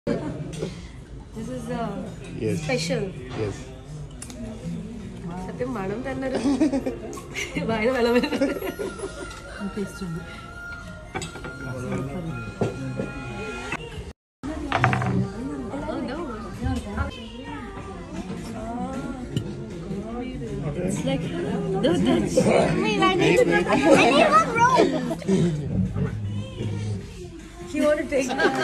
This is special. Yes. സത്യം മണം തന്നെ ഒരു ഭയങ്കര വെള്ളം വരുന്നുണ്ട്. It's like, don't touch. Wait, I need one roll. You want to take mine?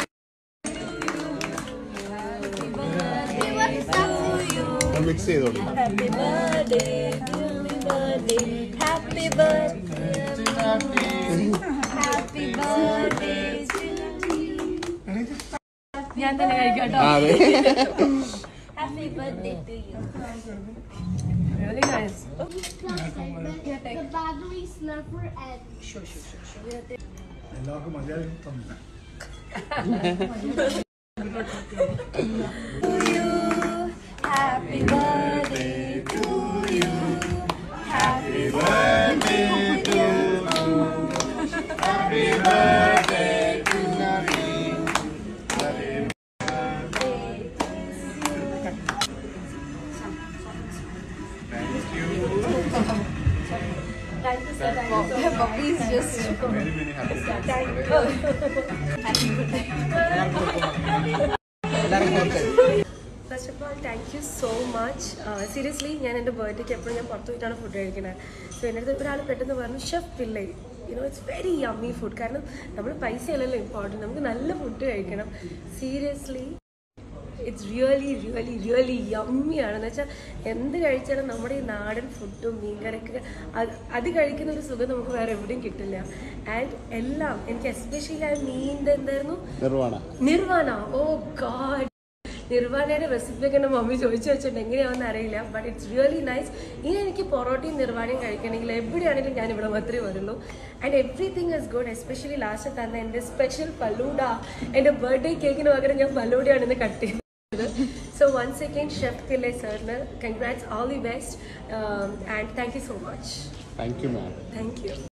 Mix ചെയ്തോളൂ. Happy birthday, happy birthday, happy birthday, happy birthday to you. ഞാൻ തന്നെ കഴിക്കട്ടോ. Happy birthday to you. Really nice. The battery snuffer and Sure. എല്ലാവർക്കും മലയാളം തന്നില്ല. Happy birthday to you. Happy birthday to you. Happy birthday to you. Thank you, sir. Please just Many happy thank you. Happy birthday. First of all, thank you so much. Seriously, ഞാൻ എൻ്റെ ബർത്ത്ഡേക്ക് എപ്പോഴും ഞാൻ പുറത്തു പോയിട്ടാണ് food കഴിക്കുന്നത്. So എൻ്റെ അടുത്ത് ഒരാൾ പെട്ടെന്ന് പറഞ്ഞു chef Pillai, it's very yummy food. കാരണം നമ്മൾ പൈസയല്ലല്ലോ ഇമ്പോർട്ടൻറ്റ്, നമുക്ക് നല്ല ഫുഡ് കഴിക്കണം. സീരിയസ്ലി ഇറ്റ്സ് റിയലി യമ്മിയാണെന്ന് വെച്ചാൽ എന്ത് കഴിച്ചാലും നമ്മുടെ ഈ നാടൻ ഫുഡും മീൻകറിയൊക്കെ അത് കഴിക്കുന്ന ഒരു സുഖം നമുക്ക് വേറെ എവിടെയും കിട്ടില്ല. ആൻഡ് എല്ലാം എനിക്ക് എസ്പെഷ്യലി ആ മീനിൻ്റെ എന്തായിരുന്നു നിർവാണ. ഓ ഗോഡ്, നിർവാണയുടെ റെസിപ്പിയൊക്കെ എൻ്റെ മമ്മി ചോദിച്ചു വെച്ചിട്ടുണ്ട്, എങ്ങനെയാണെന്ന് അറിയില്ല. But it's really nice. ഇനി എനിക്ക് പൊറോട്ടയും നിർവാണയും കഴിക്കണമെങ്കിൽ എവിടെയാണെങ്കിലും ഞാൻ ഇവിടെ മാത്രമേ വരുള്ളൂ. And everything is good. Especially last തന്നെ എൻ്റെ സ്പെഷ്യൽ ഫലൂഡ, എൻ്റെ ബർത്ത്ഡേ കേക്കിന് പകരം ഞാൻ ഫലൂഡയാണ് ഇന്ന് കട്ട് ചെയ്തത്. So once again, Chef Pillai sir, congrats, all the best, and thank you so much. Thank you, ma'am. Thank you.